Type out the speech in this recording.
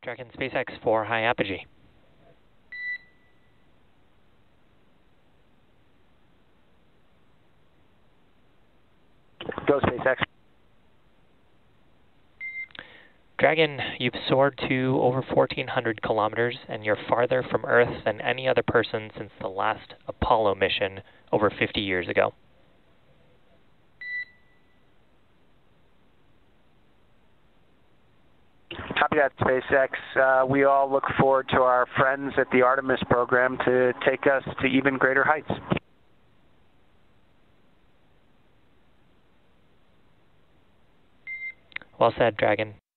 Dragon SpaceX for high apogee. Go SpaceX. Dragon, you've soared to over 1,400 kilometers, and you're farther from Earth than any other person since the last Apollo mission over 50 years ago. Copy that, SpaceX. We all look forward to our friends at the Artemis program to take us to even greater heights. Well said, Dragon.